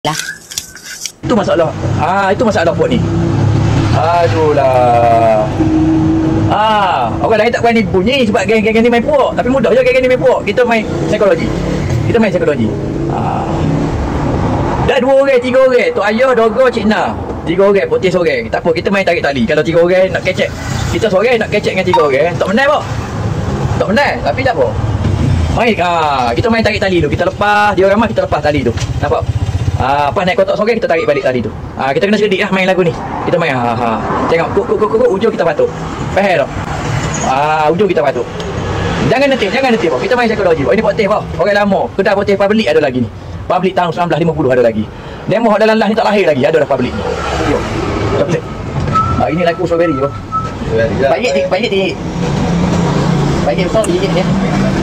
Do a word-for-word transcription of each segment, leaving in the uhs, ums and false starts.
lah. Itu masalah. Ah, itu masalah buat ni. Aduh lah. Ah, orang lain tak berani bunyi sebab geng-geng ni main puruk. Tapi mudah je geng-geng ni main puruk. Kita main psikologi. Kita main psikologi. Ah. Dah dua orang, tiga orang. Tok Ayah, Dogo, Cik Na. Tiga orang, putih seorang. Tak apa, kita main tarik tali. Kalau tiga orang nak kecek, kita seorang nak kecek dengan tiga orang. Tak menang apa? Tak menang, tapi tak apa. Main, ah, kita main tarik tali tu. Kita lepas, dia ramai kita lepas tali tu. Nampak? Ah, apa naik kotak sorang kita tarik balik tali tu. Ah, kita kena sedik lah main lagu ni. Kita main ha ha. Tengok kuk kuk kuk kuk ujung kita batuk. Faham tak? Ah, ujung kita batuk. Jangan nanti, jangan nanti. Kita main psikologi. Oh, ini potes apa? Orang lama. Kedai potes public ada lagi ni. Public tahun seribu sembilan ratus lima puluh ada lagi. Demo dalam lah ni tak lahir lagi, ada dah public ni. Yo. Public. Ah, ini lagu strawberry tu. Baik dik, baik dik. Baik besar gigit ni.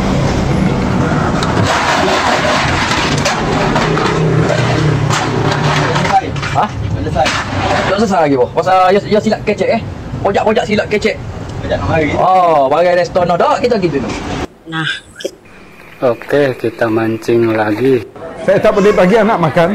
Ha? Selesai. Tak selesai lagi boh. Pasal ya, ya silat kecek eh. Pojak-pojak silat kecek. Pojak nak mari. Oh, bagai restoran dah kita gitu tu. Nah. Okey, kita mancing lagi. Saya tak boleh bagi anak makan.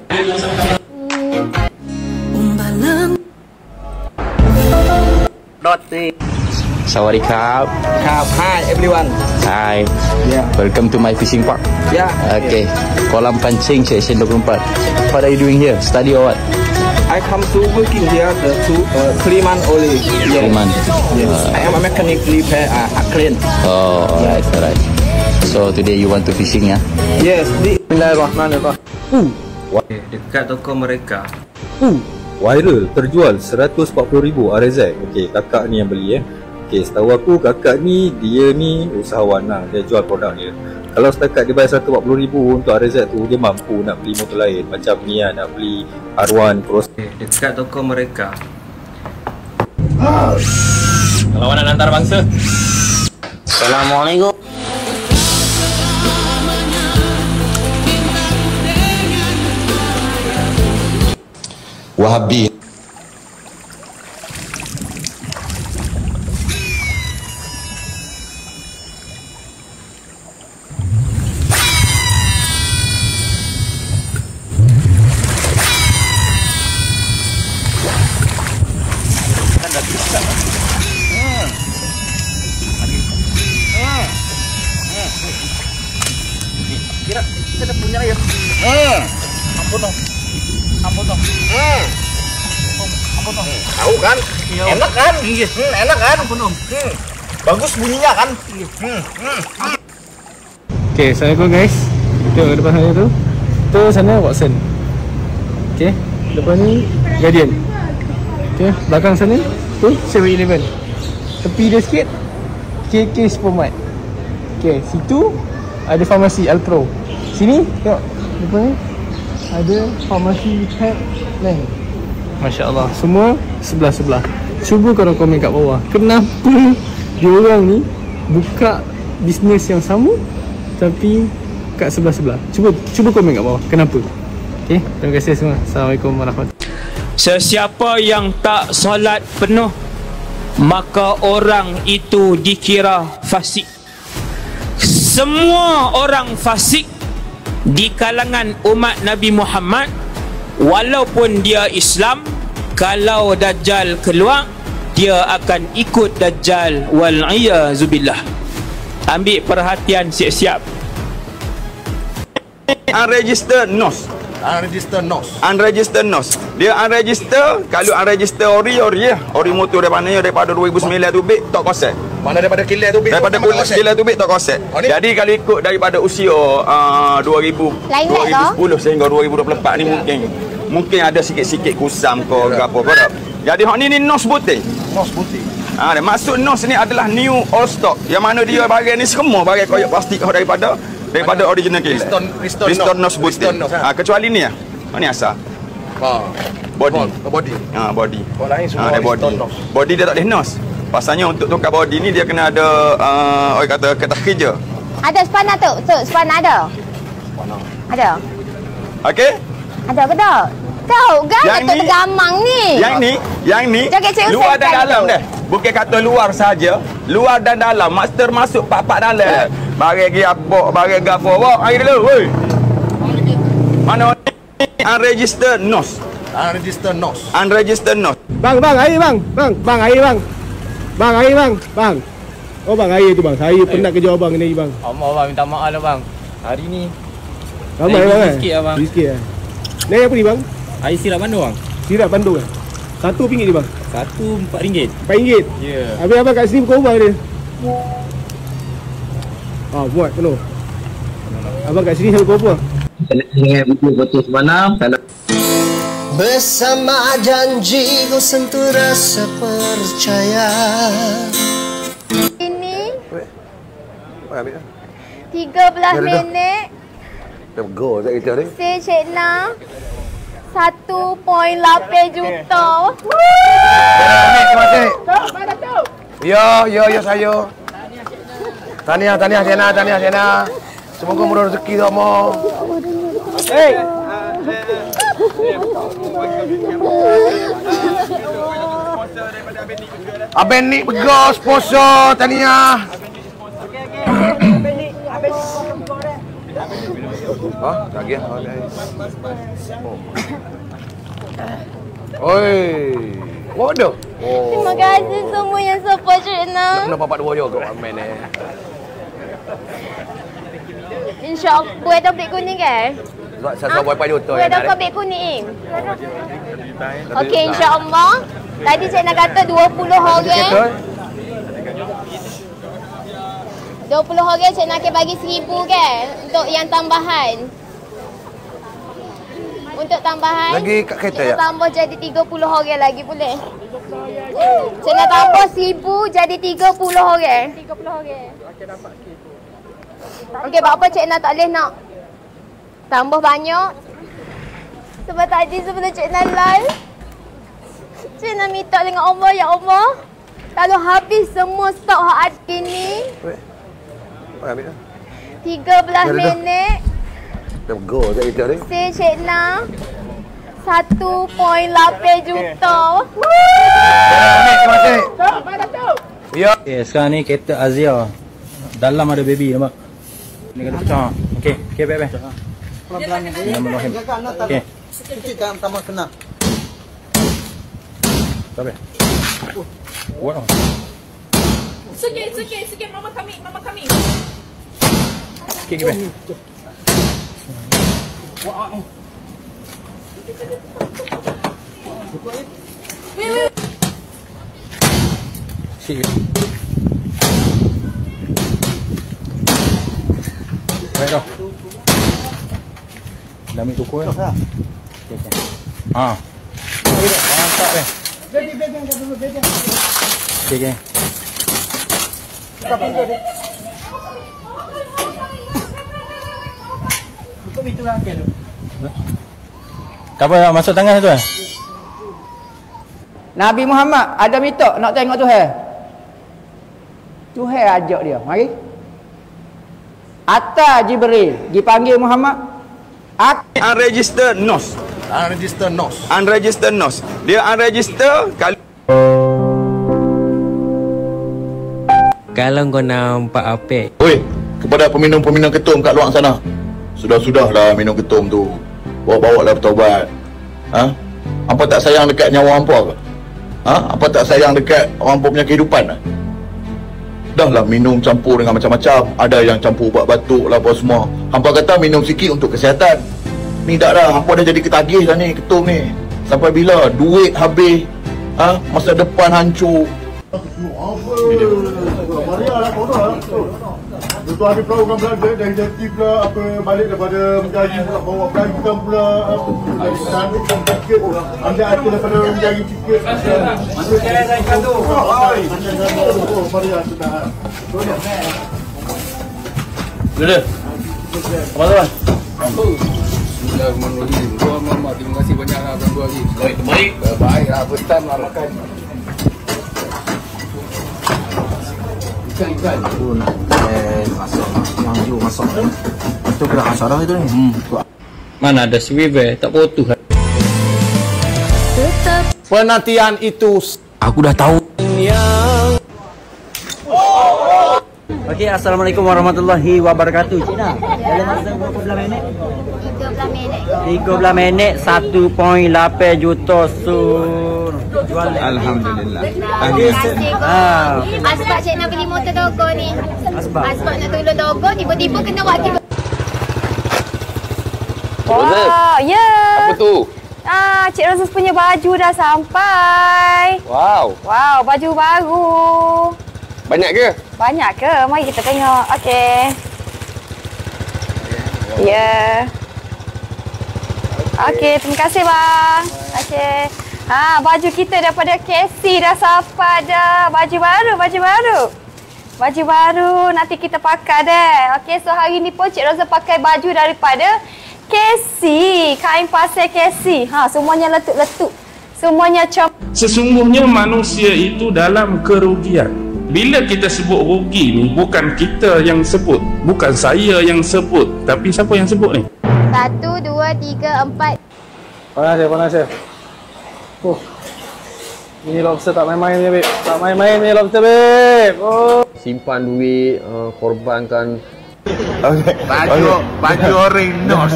Roti. Sawadikap. Kap. Hi everyone. Hi. Yeah. Welcome to my fishing park. Yeah. Okay. Kolam pancing section dua puluh empat. What are you doing here? Study or what? I come to working here the two uh, three months only. Three months. Yes. Uh, I am a mechanic repair uh, a crane. Oh, alright, alright. So today you want to fishing, ya? Yes. Bismillahirrahmanirrahim. Uh, Dekat toko mereka. uh, viral terjual seratus empat puluh ribu R Z. Okey, kakak ni yang beli eh. Okey, setahu aku kakak ni dia ni usahawan lah. Dia jual produk dia. Kalau setakat dia bayar seratus empat puluh ribu untuk R Z tu, dia mampu nak beli motor lain. Macam ni lah, nak beli R satu Cross. Dekat toko mereka. Perlawanan antarabangsa. Assalamualaikum. Wahabi. Kira kita dah punya ya. Hmm. Ampun dong. Ampun dong. Hmm. Ampun dong. Tahu kan? Enak kan? Hmm, enak kan? Ampun dong. Hmm. Bagus bunyinya kan? Hmm. Hmm. Okey, Assalamualaikum guys. Tengok depan saya tu. Tu sana Watson. Okey, depan ni Guardian. Okey, belakang sana tu seven eleven. Tepi dia sikit K K Supermart. Okey, situ ada farmasi Alpro. Sini tengok depan ni ada farmasi Heartland. Masya-Allah, semua sebelah-sebelah. Cuba korang komen kat bawah, kenapa diorang ni buka bisnes yang sama tapi kat sebelah-sebelah. Cuba cuba komen kat bawah, kenapa? Okey, terima kasih semua. Assalamualaikum warahmatullahi wabarakatuh. Sesiapa yang tak solat penuh, maka orang itu dikira fasik. Semua orang fasik di kalangan umat Nabi Muhammad, walaupun dia Islam, kalau Dajjal keluar, dia akan ikut Dajjal, wal'iyazubillah. Ambil perhatian siap-siap. Unregistered N O S. Unregistered N O S. Unregistered N O S. Dia unregister. Kalau unregister ori ori ya. Ori motor daripada daripada dua ribu sembilan tu bit tak kosek. Mana daripada kilat tu bit? Daripada kilat tu bit tak kosek. Oh, jadi kalau ikut daripada usia uh, dua ribu sepuluh sehingga dua ribu dua puluh empat ni mungkin mungkin ada sikit-sikit kusam ke ya, apa ke tak. Jadi hak ni ni N O S putih. N O S putih. Ha, maksud N O S ni adalah new all stock. Yang mana dia barang ni semua barang koyak plastik daripada daripada original kilat. Riston Riston N O S putih. Ha, kecuali ni ah. Ha, ni asal. Ha. Body. Body. Ha, body. Orang lain semua Ha, dia body. Riston N O S. Body dia tak boleh N O S. Pasalnya untuk tukar body ni dia kena ada uh, orang kata kertas kerja. Ada spana tu? Tu spana ada? Mana? Ada. Okey? Ada ke tak? Tahu kan Yang Datuk ni- Tegamang ni? Yang ni, yang ni Jaga cikgu luar saya dan kan dalam tu. dah. Bukan kata luar saja, luar dan dalam. Master masuk pak-pak dalam. Bagi gi apa, bagi gapo. Wah, air dulu, woi. Mana ni? Unregistered nos. Unregistered nos. Unregistered nos. Bang, bang, air bang. Bang, bang, air bang. Bang, air bang. Bang. Oh bang, air tu bang. Saya hey. penat kerja abang ni bang. Abang, abang minta maaf lah bang. Hari ni ramai bang eh? Sikit lah bang. Sikit lah. Ni apa ni bang? Air sirap Bandung bang. Sirap Bandung eh? Satu pinggit ni bang? Satu empat ringgit. Empat ringgit? Ya. Yeah. Habis abang kat sini pukul berapa dia? Ah, buat penuh. Abang kat sini sampai pukul berapa? Dengan betul-betul semalam. Bersama janji kau sentuh rasa percaya. Ini tiga belas minit. Dah go tak kita ni. Saya Cik Na satu perpuluhan lapan juta. Terima kasih. Ya, ya, ya saya. Tahniah, tahniah Sena, tahniah Sena. Semoga murah rezeki semua. Hey. Abang Nik Begor sponsor tahniah. Hah? Lagi ah. Oi. Waduh. Oh. Terima kasih semua yang support Cik Na. Nak bapak dua juga amen ni. InsyaAllah. Buat topik kuning ke? Saya buat wifi juta. Buat topik kuning. Okey, insyaAllah. Tadi Cik Na kata dua puluh orang. dua puluh orang Cik Na akan bagi seribu ke? Untuk yang tambahan. Untuk tambahan. Lagi kat kereta ya? Kita tambah jadi tiga puluh orang lagi boleh? Cik Na tambah seribu jadi tiga puluh orang. tiga puluh orang. Okey, apa Cik Na tak boleh nak tambah banyak? Sebab tadi sebelum Cik Na live, Cik Na minta dengan Allah, ya Allah, kalau habis semua stok hak ada ni, tiga belas minit, dah go tak kita ni. saya Cik Na satu perpuluhan lapan juta. Terima kasih. Ya. Okay, sekarang ni kereta Azia. Dalam ada baby nampak. Ni kena pecah. Okey, okey baik baik. Pelan-pelan ni. Okey. Sikit kan tambah kena. Baik. Buat apa? Sikit, sikit, sikit mama kami, mama kami. Okey, okey baik. Wah. Wait, wait. Sikit. Baik dah. Dah ambil toko kan? Okey, okey. Haa. Mantap eh. Okey, okey. Buka pintu rangkai tu. Apa nak masuk tangan tu eh? Nabi Muhammad ada minta nak tengok Tuhan. Tuhan ajak dia. Mari. Atta Jibril dipanggil Muhammad. Unregistered nos. Unregistered nos. Unregistered nos. Dia unregistered kalau Kalau kau nampak apa? Oi, kepada peminum-peminum ketum kat luar sana. Sudah-sudahlah minum ketum tu. Bawa-bawa lah bertaubat. Ha? Apa tak sayang dekat nyawa hampa ke? Ha? Apa tak sayang dekat orang hampa punya kehidupan? Dah lah minum campur dengan macam-macam. Ada yang campur ubat batuk lah apa semua. Hampa kata minum sikit untuk kesihatan. Ni tak dah, hampa dah jadi ketagih dah ni ketum ni. Sampai bila? Duit habis. Ha? Masa depan hancur. Marialah kau dah. Betul ada pula orang Belanda dari jati pula apa balik daripada menjadi pula bawa pelajar pula cantik dan sikit. Anda ada daripada menjadi sikit. Ada saya kado. Hai. Maria sudah. Sudah. Apa tuan? Bismillahirrahmanirrahim. Tuan Muhammad, terima kasih banyaklah tuan dua hari. Baik, baik. Baiklah, first time lah makan. Ikan-ikan. Tu nak eh, masak yang you masak tu. Itu gerak asarah itu ni. Hmm. Mana ada swivel tak putus. Penantian itu aku dah tahu. Okey, assalamualaikum warahmatullahi wabarakatuh. Cik Na, dalam masa berapa belas minit? tiga belas minit ke? tiga belas minit satu koma lapan juta sur. Jual. Alhamdulillah. Terima kasih. Ah. Asbab cik nak beli motor Dogo ni. Asbab. Asbab nak tolong Dogo tiba-tiba kena waktu. Wah, ya. Apa tu? Ah, Cik Rosus punya baju dah sampai. Wow. Wow, baju baru. Banyak ke? Banyak ke? Mari kita tengok. Okey. Ya. Yeah. Okey, terima kasih bang. Okey. Ha, baju kita daripada K C dah sampai dah. Baju baru, baju baru. Baju baru nanti kita pakai deh. Okey, so hari ni pun Cik Rosa pakai baju daripada K C, kain pasir K C. Ha, semuanya letup-letup. Semuanya com. Sesungguhnya manusia itu dalam kerugian. Bila kita sebut rugi ni, bukan kita yang sebut, bukan saya yang sebut, tapi siapa yang sebut ni? Satu, dua, tiga, empat. Panas ya, panas ya. Oh, ini lobster tak main-main ni, babe. Tak main-main ni lobster, babe. Oh. Simpan duit, uh, korbankan. Okay. Baju, okay. Baju orang nos.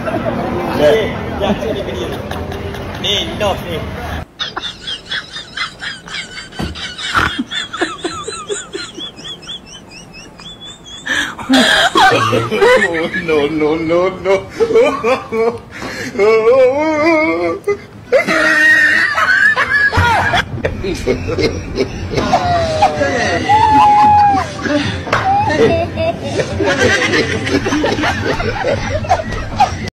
Ni nos ni. no, no, no, no. Hehehe